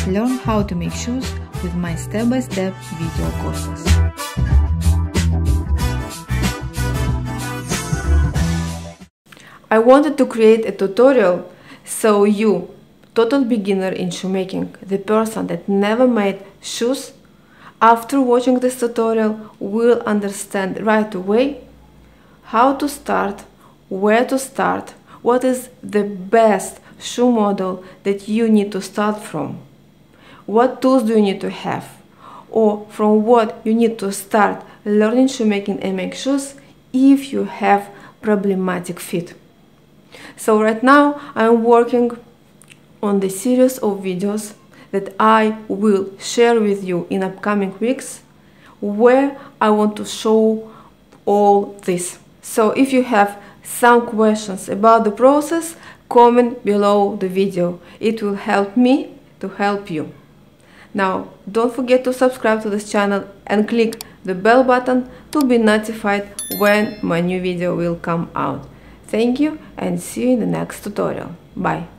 Learn how to make shoes with my step-by-step video courses. I wanted to create a tutorial so you, total beginner in shoemaking, the person that never made shoes, after watching this tutorial will understand right away how to start, where to start, what is the best shoe model that you need to start from, what tools do you need to have, or from what you need to start learning shoemaking and make shoes if you have problematic feet. So right now I'm working on the series of videos that I will share with you in upcoming weeks, where I want to show all this. So if you have some questions about the process, comment below the video. It will help me to help you. Now, don't forget to subscribe to this channel and click the bell button to be notified when my new video will come out. Thank you and see you in the next tutorial. Bye.